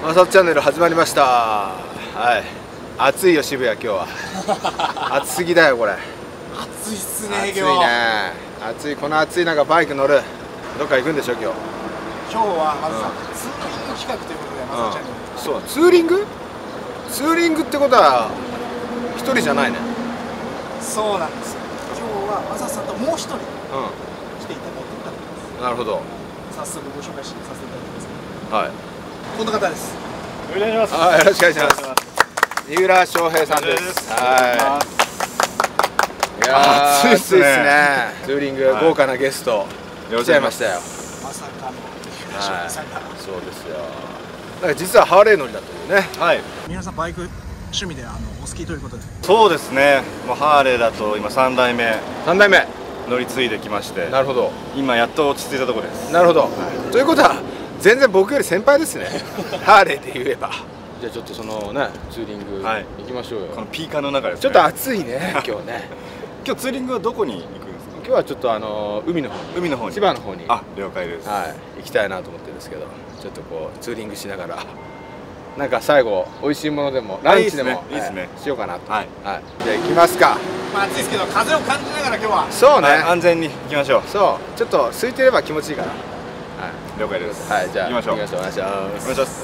マサチャンネル始まりました。はい、暑いよ渋谷今日は。暑すぎだよこれ。 暑いっすね。 暑いね。暑い、この暑い中バイク乗る。どっか行くんでしょ今日。 今日はまずツーリング企画ということでマサチャンネル。 そう、ツーリング？ツーリングってことは一人じゃないね。 そうなんですよ。今日はマサさんともう一人来ていただいていたんです。 なるほど。 早速ご紹介させていただきます。 はい。 この方です。 お願いします。 はい、よろしくお願いします。三浦翔平さんです。はい。いやー、暑いですね。ツーリング、豪華なゲスト来ちゃいましたよ。 まさかの三浦翔平さんが。 そうですよ。なんか実はハーレー乗りだというね。 はい。 皆さんバイク趣味でお好きということで。 そうですね。もうハーレーだと今3代目 3代目乗り継いできまして。 なるほど。 今やっと落ち着いたところです。 なるほど。ということは全然僕より先輩ですね。ハーレーで言えば。じゃあちょっとそのねツーリング行きましょうよ。 このピーカーの中ですね。 ちょっと暑いね今日ね。 今日ツーリングはどこに行くんですか。 今日はちょっと海の方に千葉の方に了解です。 行きたいなと思ってるんですけど、ちょっとこうツーリングしながらなんか最後美味しいものでもランチでもしようかなと。はい。じゃあ行きますか。 まあ暑いですけど風を感じながら今日は。 そうね。 安全に行きましょう。 そう。ちょっと空いてれば気持ちいいから。 了解です。 はい、じゃあ行きましょう。 お願いします。 お願いします。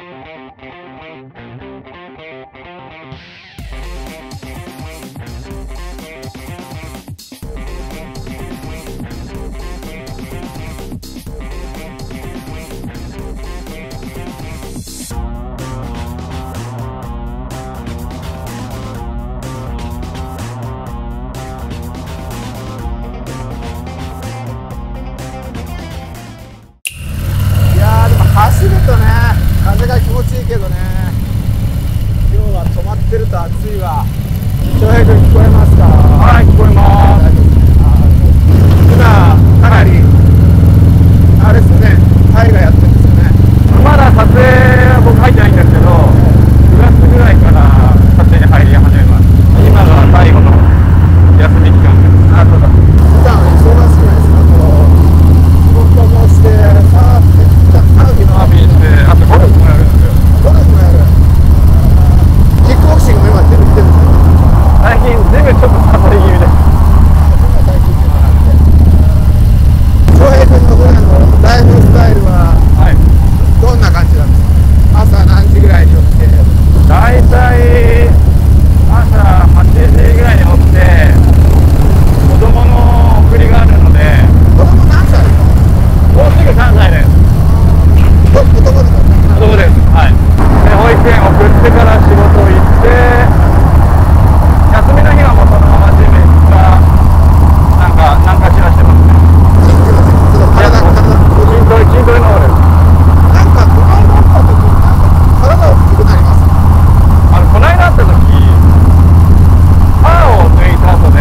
走るとね、風が気持ちいいけどね、今日は止まってると暑いわ。翔平君聞こえますか？ はい、聞こえます。 今、かなり、あれですね、タイがやってるんですよね。 まだ撮影は僕入ってないんですけど、9月ぐらいから撮影に入り始めます。今が最後の休み期間です。 あ、そうだ。普段は忙しくないですか？仕事もして、サーフィンして、 あとゴルフもやるんですよ。 ゴルフもやる。キックボクシングも今全部来てるんですよ。 最近全部ちょっとサボり気味です。 翔平君の普段のライフスタイルはどんな感じなんですか？朝何時ぐらいに起きて？ だいたい朝8時ぐらいに起きて、子供の送りがあるので。 子供何歳ですか？ もうすぐ3歳です。 子供ですか？ 子供です。はい。で、保育園送ってから仕事行って、休みの日はもうそのままジム行ったなんかしらしてますね。筋トレの方です。 なんかこの間会った時体大きくなります。 この間会った時、歯を抜いた後で、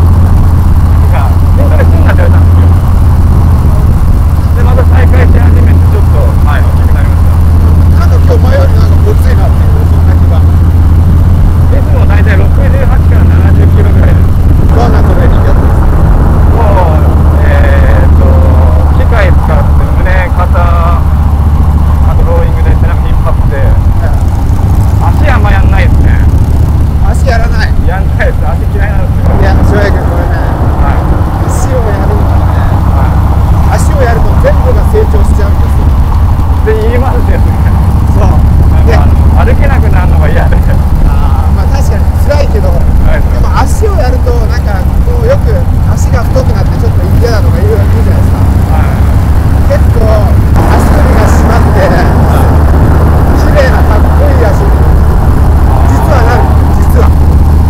筋トレすんなって言われたんですよ。で、また再開し始めてちょっと大きくなりました。 なんか今日前よりなんかごついなっていうそんな気が。 いつも大体68から70キロぐらいです。 どんなトレーニングやってますか？ もう、機械使って胸、肩、あとローイングで背中引っ張って、足あんまやんないですね。 足やらない。 やんないです。足嫌いなんですよ。 いや、翔平君これね、足をやるのにね、足をやると全部が成長しちゃうんですよ。 って言いますよね。 そう。で、 歩けなくなるのが嫌で。 まあ確かに辛いけど、でも足をやるとなんかこうよく足が太くなってちょっと嫌だとか言うじゃないですか。結構足首が締まって綺麗なかっこいい足に実はなる。実は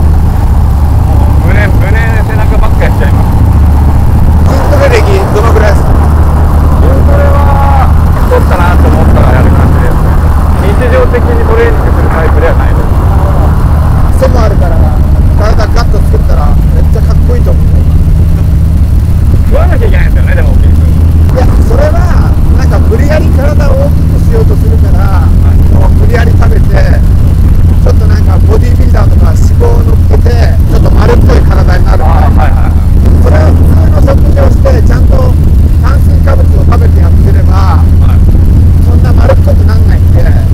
胸背中ばっかやっちゃいます。 筋トレ歴どのぐらいですか？ 筋トレは太ったなと思ったらやる感じですね。日常的にトレーニングするタイプではないです。 背もあるから体ガッと作ったらめっちゃかっこいいと思う。 食わなきゃいけないんですよね。でもいや、それはなんか無理やり体を大きくしようとするから、無理やり食べてちょっとなんかボディービルダーとか脂肪を乗っけてちょっと丸っこい体になる。それを普通の食事をしてちゃんと炭水化物を食べてやってれば、そんな丸っこくなんないんで。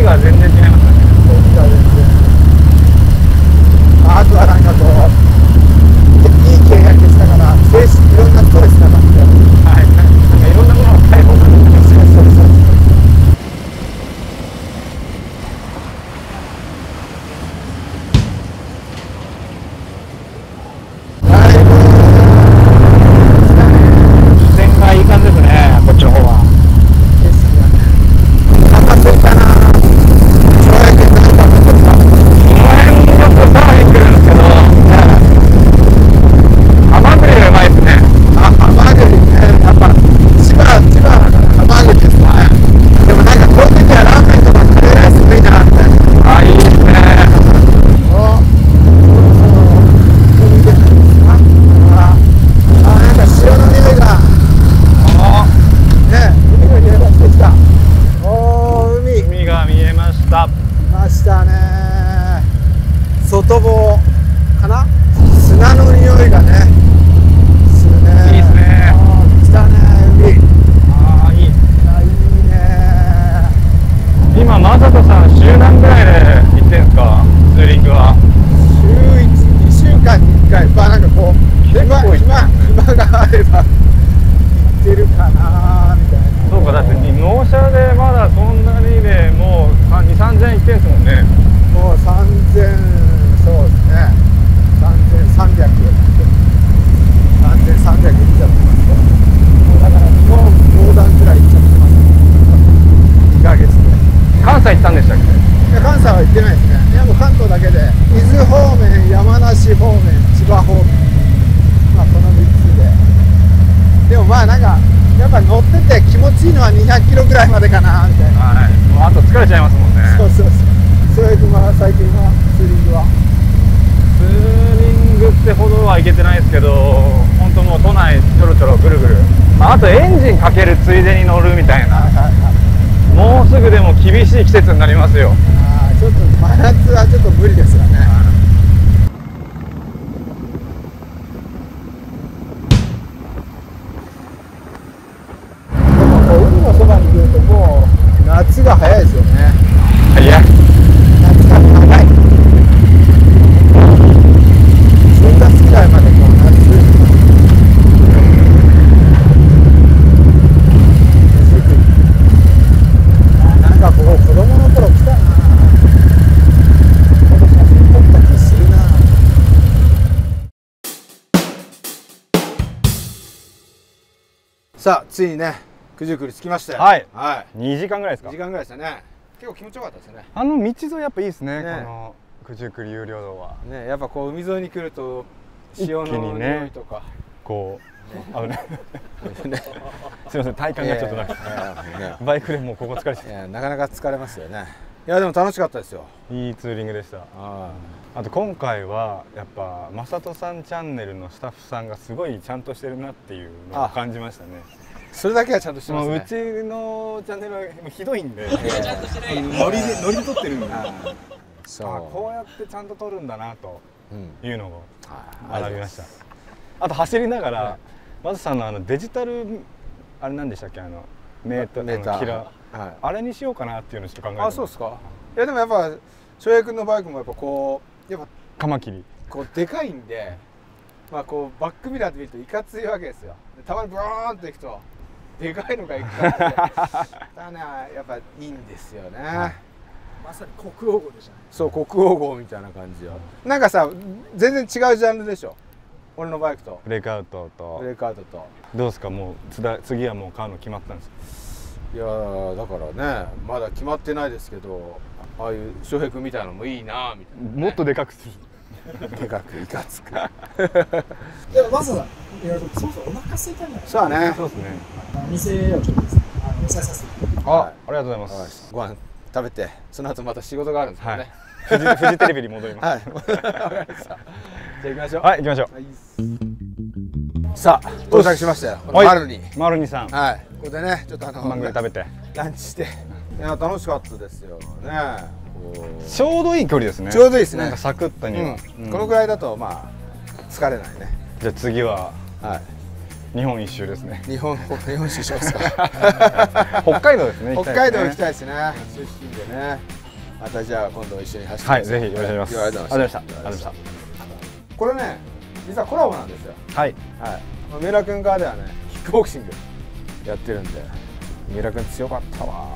が全然違いますね。 あとはなんかこういい契約したからいろんなストレスがなくて、 はい、なんかいろんなものを解放するんですよ。自然がいい感じですね、こっちの方は。 外房かな、砂の匂いがねするね。 いいですね。 来たね、海。 ああ、いい。 いいね。 今マサトさん週何ぐらいで行ってんすか、ツーリングは。 週1、2週間に1回、まあなんかこう暇があれば行ってるかなみたいな。 そうか、だって納車でまだそんなにでもう2、3000行ってんすもんね。 もう3000、そうですね、3300いっちゃってますよ。もうだから日本横断くらい行っちゃってます2ヶ月で。 関西行ったんでしたっけ？ 関西は行ってないですね。いやもう関東だけで伊豆方面、山梨方面、千葉方面、まあこの3つで。でもまあなんかやっぱ乗ってて気持ちいいのは200キロぐらいまでかなみたいな。 はい、もうあと疲れちゃいますもんね。 そうそうそう。それでまあ最近はツーリングはツーリングってほどはいけてないですけど、本当もう都内ちょろちょろぐるぐる、あとエンジンかけるついでに乗るみたいな。もうすぐでも厳しい季節になりますよ。 ちょっと真夏はちょっと無理ですよね。でもこう海のそばに来るともう夏が早いですよね。 いや、 夏が長い。10月くらいまでこう夏。なんかここ子供の頃来たな。この写真撮った気するな。さあついにね九十九里着きましたよ。 はい、 はい、 2時間ぐらいですか。 2時間ぐらいでしたね。結構気持ちよかったですよね。 あの道沿いやっぱいいですね、 ね、 この九十九里有料道はね。やっぱこう海沿いに来ると潮の匂いとか、 こう危ないすみません、体感がちょっとなくて、バイクでもうここ疲れて、 なかなか疲れますよね。いやでも楽しかったですよ。 いいツーリングでした。あと今回はやっぱマサトさんチャンネルのスタッフさんがすごいちゃんとしてるなっていうのを感じましたね。 それだけはちゃんとしてますね。 うちのチャンネルはひどいんで、ノリで撮ってるんで、こうやってちゃんと撮るんだなというのを学びました。あと走りながらマサさんのデジタルあれなんでしたっけ、メーターキラー、あれにしようかなっていうのをちょっと考えてます。 あ、そうですか。いやでもやっぱ翔平君のバイクもやっぱこうやっぱカマキリこうでかいんで、まあこうバックミラーで見るといかついわけですよ。たまにブーンといくとでかいのがいくからだね、やっぱいいんですよね。 まさに国王号でしたね。 そう、国王号みたいな感じよ。なんかさ全然違うジャンルでしょ、俺のバイクと。 ブレイクアウトと。 ブレイクアウトと。 どうですか、もう次はもう買うの決まったんですか？ いやだからねまだ決まってないですけど、ああいう翔平君みたいなのもいいなみたいな、ね、 もっとでかくするでかくいかつくでもまずはそろそろお腹空いたんじゃないですか。 そうだね。 そうですね。 店をちょっとですね見させて。 ありがとうございます。 ご飯食べてその後また仕事があるんですよね。 フジテレビに戻ります。 はい。わかりました。じゃあ行きましょう。 はい、行きましょう。さあ到着しましたよ。マルニ。 マルニさん。 はい。ここでねちょっとマングリ食べてランチして、いや楽しかったですよね。 ちょうどいい距離ですね。 ちょうどいいですね。 なんかサクッとには。 このぐらいだとまあ疲れないね。 じゃあ次は日本一周ですね。 日本一周しますか。 北海道ですね。 北海道行きたいですね。出身でね。 またじゃあ今度一緒に走ってはい、ぜひよろしくお願いします。 ありがとうございました。これね、実はコラボなんですよ。 はい。 はい。三浦君側ではね、キックボクシングやってるんで、三浦君強かったわ。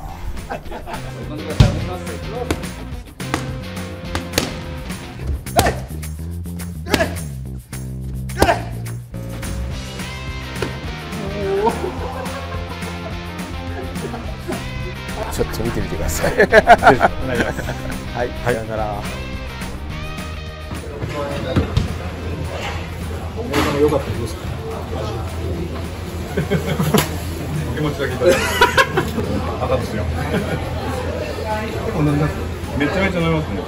ちょっと見てみてください。はい、さよなら。 良かったですか。気持ちだけいただいて。赤ですよ。めちゃめちゃ飲みますね。